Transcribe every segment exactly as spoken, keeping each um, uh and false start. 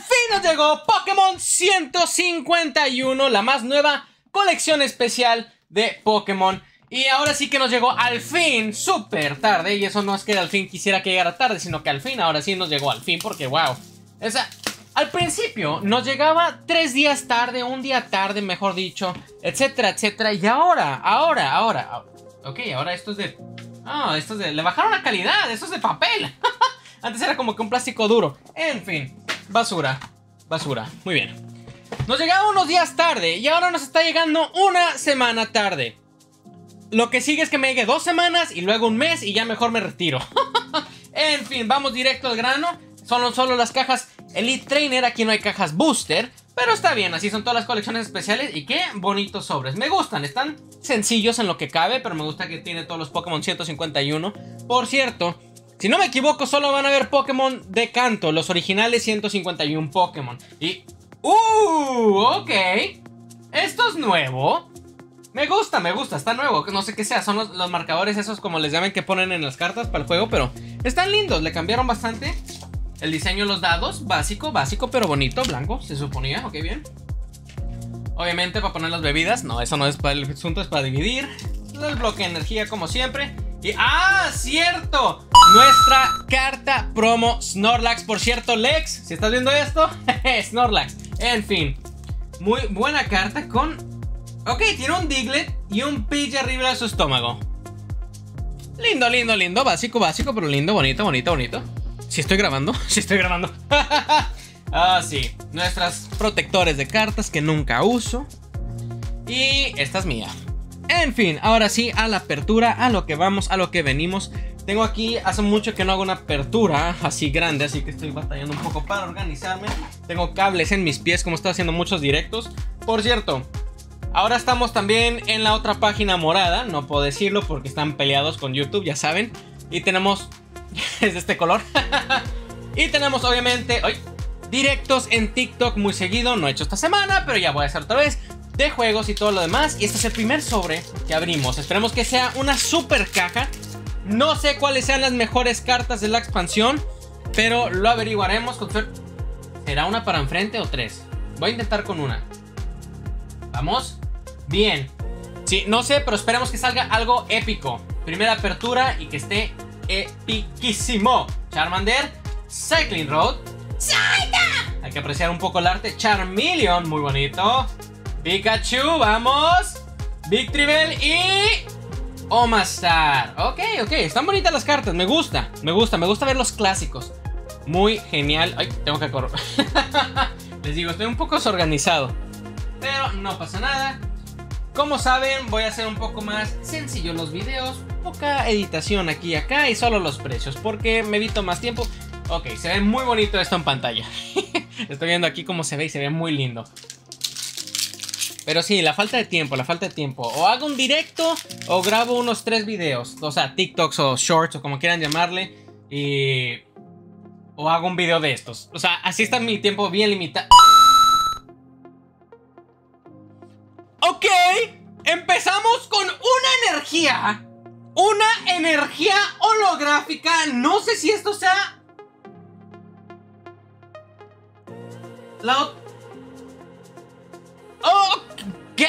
fin nos llegó Pokémon ciento cincuenta y uno, la más nueva colección especial de Pokémon. Y ahora sí que nos llegó al fin, súper tarde. Y eso no es que al fin quisiera que llegara tarde, sino que al fin, ahora sí nos llegó al fin. Porque wow, o sea, al principio nos llegaba tres días tarde, un día tarde, mejor dicho, etcétera, etcétera. Y ahora, ahora, ahora ok, ahora esto es de... Ah, esto es de... Le bajaron la calidad, esto es de papel. Antes era como que un plástico duro. En fin, basura, basura, muy bien. Nos llegaba unos días tarde y ahora nos está llegando una semana tarde. Lo que sigue es que me llegue dos semanas y luego un mes y ya mejor me retiro. En fin, vamos directo al grano. Son solo las cajas Elite Trainer, aquí no hay cajas Booster. Pero está bien, así son todas las colecciones especiales. Y qué bonitos sobres, me gustan, están sencillos en lo que cabe. Pero me gusta que tiene todos los Pokémon ciento cincuenta y uno. Por cierto, si no me equivoco, solo van a ver Pokémon de canto, los originales ciento cincuenta y uno Pokémon. Y... ¡Uh! Ok, esto es nuevo. Me gusta, me gusta, está nuevo. No sé qué sea, son los, los marcadores esos como les llaman que ponen en las cartas para el juego. Pero están lindos, le cambiaron bastante el diseño de los dados. Básico, básico, pero bonito, blanco, se suponía, ok, bien. Obviamente para poner las bebidas. No, eso no es para el asunto, es para dividir. El bloque de energía como siempre. Y ¡ah! ¡Cierto! Nuestra carta promo Snorlax. Por cierto, Lex, si estás viendo esto, Snorlax. En fin, muy buena carta con... Ok, tiene un Diglett y un Pidgey arriba de su estómago. Lindo, lindo, lindo. Básico, básico, pero lindo, bonito, bonito, bonito. Si estoy grabando, si estoy grabando. Ah, sí. Nuestras protectores de cartas que nunca uso. Y esta es mía. En fin, ahora sí, a la apertura, a lo que vamos, a lo que venimos. Tengo aquí, hace mucho que no hago una apertura así grande, así que estoy batallando un poco para organizarme. Tengo cables en mis pies, como estoy haciendo muchos directos. Por cierto, ahora estamos también en la otra página morada. No puedo decirlo porque están peleados con YouTube, ya saben. Y tenemos... es de este color. Y tenemos obviamente... ¡ay! Directos en TikTok muy seguido. No he hecho esta semana, pero ya voy a hacer otra vez. De juegos y todo lo demás. Y este es el primer sobre que abrimos. Esperemos que sea una super caja. No sé cuáles sean las mejores cartas de la expansión, pero lo averiguaremos con suerte. ¿Será una para enfrente o tres? Voy a intentar con una. Vamos. Bien. Sí, no sé, pero esperemos que salga algo épico. Primera apertura y que esté epiquísimo. Charmander, Cycling Road, ¡Salta! Hay que apreciar un poco el arte. Charmeleon, muy bonito. Pikachu, vamos. Victreebel y... Omastar. Ok, ok, están bonitas las cartas, me gusta. Me gusta, me gusta ver los clásicos. Muy genial. Ay, tengo que correr. Les digo, estoy un poco desorganizado, pero no pasa nada. Como saben, voy a hacer un poco más sencillo los videos. Poca editación aquí y acá y solo los precios, porque me evito más tiempo. Ok, se ve muy bonito esto en pantalla. Estoy viendo aquí cómo se ve y se ve muy lindo. Pero sí, la falta de tiempo, la falta de tiempo. O hago un directo o grabo unos tres videos. O sea, TikToks o Shorts o como quieran llamarle. Y... o hago un video de estos. O sea, así está mi tiempo bien limitado. Ok, empezamos con una energía. Una energía holográfica. No sé si esto sea... La... Oh, ¿qué?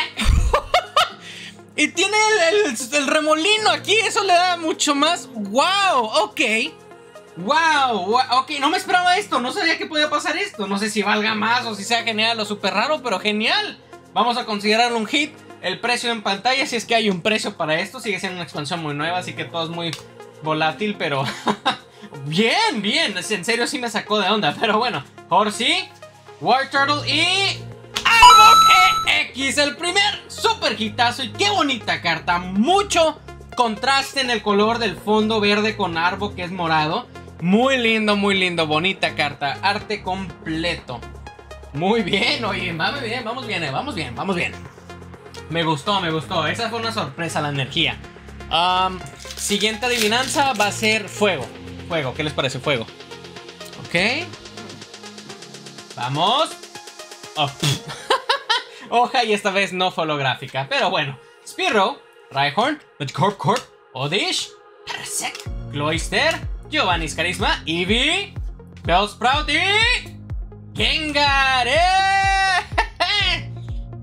Y tiene el, el, el remolino aquí. Eso le da mucho más. Wow, ok. Wow, wow, ok, no me esperaba esto. No sabía que podía pasar esto. No sé si valga más o si sea genial o súper raro, pero genial. Vamos a considerarlo un hit. El precio en pantalla, si es que hay un precio para esto. Sigue siendo una expansión muy nueva, así que todo es muy volátil, pero... bien, bien, en serio sí me sacó de onda. Pero bueno, Horsey, Wartortle y... Arbok E X, el primer super hitazo. Y qué bonita carta. Mucho contraste en el color del fondo verde con Arbok, que es morado. Muy lindo, muy lindo, bonita carta. Arte completo. Muy bien, oye, vamos bien, vamos bien, vamos bien, vamos bien. Me gustó, me gustó. Esa fue una sorpresa, la energía. um, Siguiente adivinanza va a ser fuego. Fuego, ¿qué les parece? Fuego. Ok. Vamos. Oh. Hoja y esta vez no fue holográfica, pero bueno. Spearow, Rhyhorn, Magikarp Corp, Oddish, Parasect, Cloyster, Giovanni's Carisma, Eevee, Bellsprout y...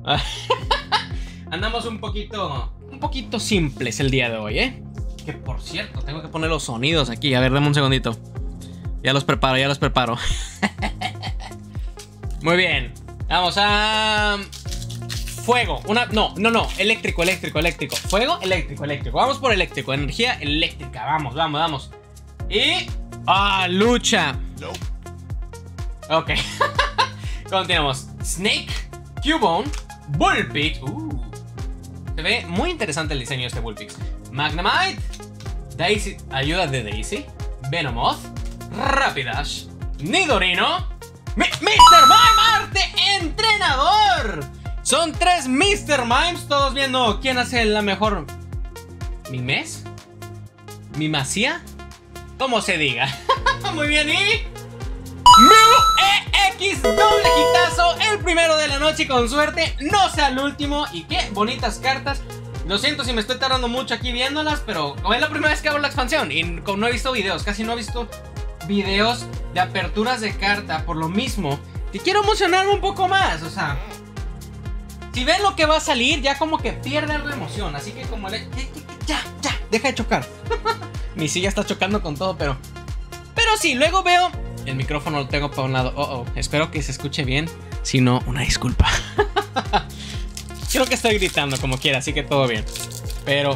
Andamos un poquito, un poquito simples el día de hoy, ¿eh? Que por cierto, tengo que poner los sonidos aquí. A ver, dame un segundito. Ya los preparo, ya los preparo. Muy bien. Vamos a... Fuego. Una... No, no, no. Eléctrico, eléctrico, eléctrico. Fuego, eléctrico, eléctrico. Vamos por eléctrico. Energía eléctrica. Vamos, vamos, vamos. Y... ¡Ah, lucha! No. Ok. Continuamos. Snake, Cubone, Bullpix. Uh. Se ve muy interesante el diseño de este Bullpix. Magnemite, Daisy, ayuda de Daisy, Venomoth, Rapidash, Nidorino, Mi mister Mime, arte entrenador. Son tres mister Mimes, todos viendo quién hace la mejor. ¿Mimes? ¿Mimacía? Como se diga. Muy bien, y... Mew E X, doble hitazo, el primero de la noche, con suerte no sea el último. Y qué bonitas cartas. Lo siento si me estoy tardando mucho aquí viéndolas, pero como es la primera vez que hago la expansión y no he visto videos, casi no he visto videos de aperturas de carta, por lo mismo que quiero emocionarme un poco más. O sea, si ven lo que va a salir, ya como que pierde algo de emoción. Así que como le... Ya, ya, deja de chocar. Mi silla está chocando con todo, pero... Pero sí, luego veo... El micrófono lo tengo para un lado. Oh, oh, espero que se escuche bien. Si no, una disculpa. Creo que estoy gritando como quiera, así que todo bien. Pero...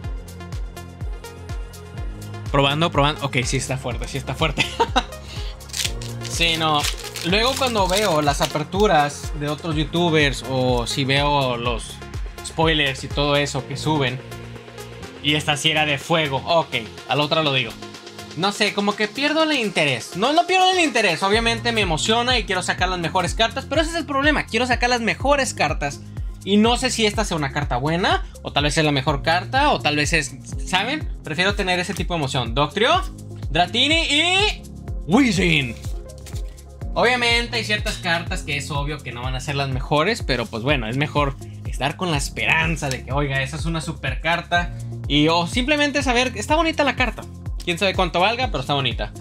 Probando, probando. Ok, sí está fuerte, sí está fuerte. Sí, no. Luego cuando veo las aperturas de otros youtubers, o si veo los spoilers y todo eso que suben, y esta sí era de fuego. Ok, a la otra lo digo. No sé, como que pierdo el interés. No, no pierdo el interés. Obviamente me emociona y quiero sacar las mejores cartas, pero ese es el problema. Quiero sacar las mejores cartas y no sé si esta sea una carta buena, o tal vez es la mejor carta, o tal vez es... ¿Saben? Prefiero tener ese tipo de emoción. Doctrio, Dratini y... Weezing. Obviamente hay ciertas cartas que es obvio que no van a ser las mejores, pero pues bueno, es mejor estar con la esperanza de que, oiga, esa es una super carta. Y o simplemente saber, está bonita la carta. Quién sabe cuánto valga, pero está bonita.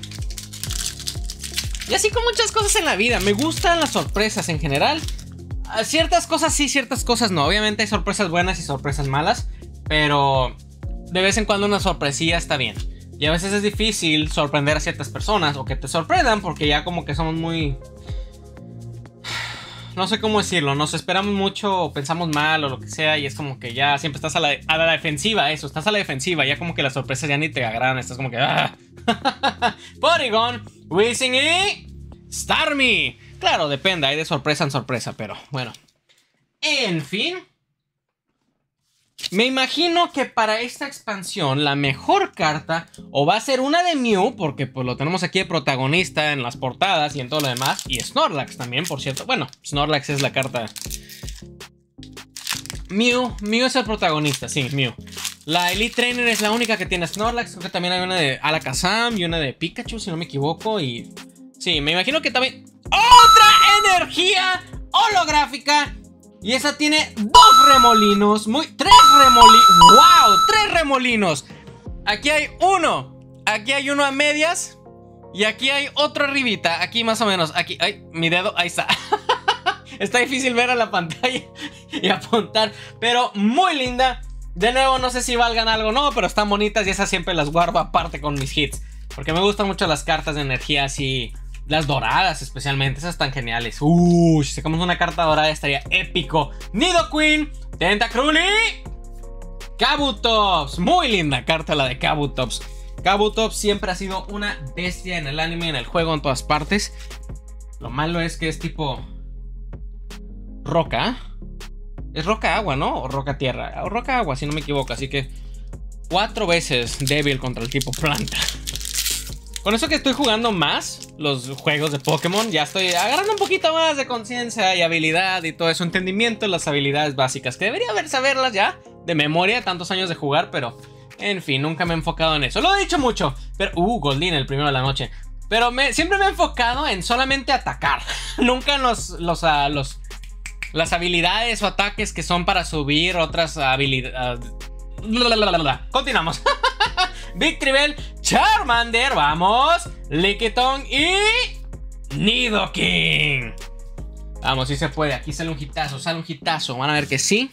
Y así con muchas cosas en la vida. Me gustan las sorpresas en general. Ciertas cosas sí, ciertas cosas no. Obviamente hay sorpresas buenas y sorpresas malas, pero de vez en cuando una sorpresilla está bien. Y a veces es difícil sorprender a ciertas personas, o que te sorprendan, porque ya como que somos muy... No sé cómo decirlo, nos esperamos mucho o pensamos mal o lo que sea, y es como que ya siempre estás a la, a la defensiva, eso, estás a la defensiva, ya como que las sorpresas ya ni te agradan, estás como que... ¡Ah! Porygon, Weezing y... Starmie. Claro, depende, hay de sorpresa en sorpresa, pero bueno. En fin. Me imagino que para esta expansión la mejor carta o va a ser una de Mew, porque pues lo tenemos aquí de protagonista en las portadas y en todo lo demás. Y Snorlax también, por cierto. Bueno, Snorlax es la carta. Mew, Mew es el protagonista, sí, Mew. La Elite Trainer es la única que tiene Snorlax. Creo que también hay una de Alakazam y una de Pikachu, si no me equivoco. Y sí, me imagino que también... ¡Otra energía holográfica! Y esa tiene dos remolinos. Muy, tres remolinos. ¡Wow! Tres remolinos. Aquí hay uno. Aquí hay uno a medias. Y aquí hay otro arribita. Aquí más o menos. Aquí. Ay, mi dedo. Ahí está. Está difícil ver a la pantalla y apuntar. Pero muy linda. De nuevo, no sé si valgan algo o no, pero están bonitas. Y esas siempre las guardo aparte con mis hits. Porque me gustan mucho las cartas de energía así. Las doradas especialmente, esas están geniales. Uh, si sacamos una carta dorada estaría épico. Nidoqueen, Tentacruel y Kabutops. Muy linda carta la de Kabutops. Kabutops siempre ha sido una bestia en el anime, en el juego, en todas partes. Lo malo es que es tipo roca. Es roca agua, ¿no? O roca tierra. O roca agua, si no me equivoco. Así que cuatro veces débil contra el tipo planta. Con eso que estoy jugando más los juegos de Pokémon, ya estoy agarrando un poquito más de conciencia y habilidad y todo eso, entendimiento de las habilidades básicas, que debería haber saberlas ya de memoria, tantos años de jugar, pero en fin, nunca me he enfocado en eso. Lo he dicho mucho, pero... Uh, Goldeen, el primero de la noche. Pero me, siempre me he enfocado en solamente atacar. Nunca en los, los, uh, los, las habilidades o ataques que son para subir otras habilidades. Uh, Continuamos. Victreebel, Charmander, vamos, Lickitung y Nidoking. Vamos, sí se puede. Aquí sale un hitazo, sale un hitazo. Van a ver que sí.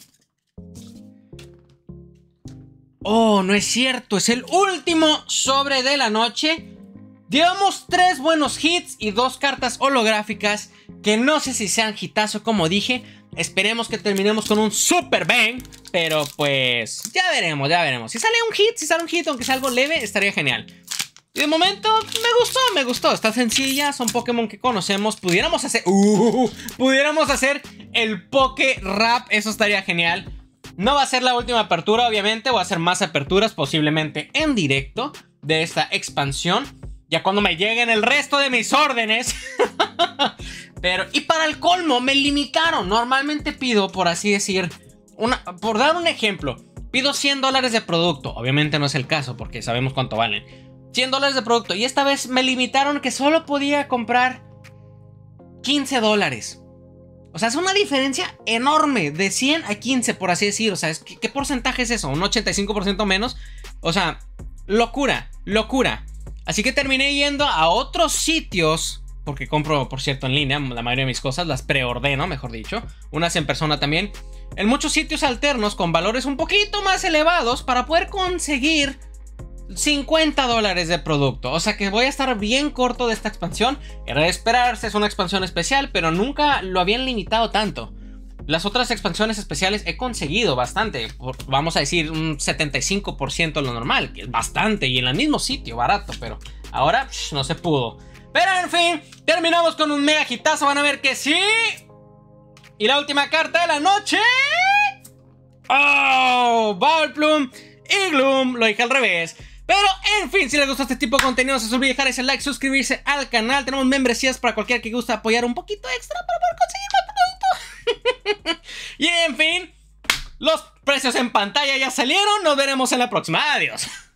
Oh, no es cierto. Es el último sobre de la noche. Llevamos tres buenos hits y dos cartas holográficas que no sé si sean hitazo como dije. Esperemos que terminemos con un super bang. Pero pues ya veremos, ya veremos. Si sale un hit, si sale un hit, aunque sea algo leve, estaría genial. Y de momento me gustó, me gustó. Está sencilla, son Pokémon que conocemos. Pudiéramos hacer... Uh, pudiéramos hacer el Poké Rap, eso estaría genial. No va a ser la última apertura, obviamente. Voy a hacer más aperturas, posiblemente en directo, de esta expansión. Ya cuando me lleguen el resto de mis órdenes. Pero, y para el colmo, me limitaron. Normalmente pido, por así decir, una, por dar un ejemplo, pido cien dólares de producto. Obviamente no es el caso, porque sabemos cuánto valen. cien dólares de producto. Y esta vez me limitaron que solo podía comprar quince dólares. O sea, es una diferencia enorme. De cien a quince, por así decir. O sea, ¿qué, qué porcentaje es eso? ¿Un ochenta y cinco por ciento menos? O sea, locura, locura. Así que terminé yendo a otros sitios, porque compro, por cierto, en línea la mayoría de mis cosas, las preordeno, mejor dicho, unas en persona también, en muchos sitios alternos con valores un poquito más elevados para poder conseguir cincuenta dólares de producto. O sea que voy a estar bien corto de esta expansión. Era de esperarse, es una expansión especial, pero nunca lo habían limitado tanto. Las otras expansiones especiales he conseguido bastante, por, vamos a decir un setenta y cinco por ciento lo normal, que es bastante, y en el mismo sitio, barato, pero ahora psh, no se pudo. Pero en fin, terminamos con un mega hitazo, van a ver que sí. Y la última carta de la noche. ¡Oh! Vileplume y Gloom, lo dije al revés. Pero en fin, si les gusta este tipo de contenido, no se olviden dejar ese like, suscribirse al canal. Tenemos membresías para cualquiera que guste apoyar un poquito extra para poder conseguir más producto. Y en fin, los precios en pantalla ya salieron. Nos veremos en la próxima. Adiós.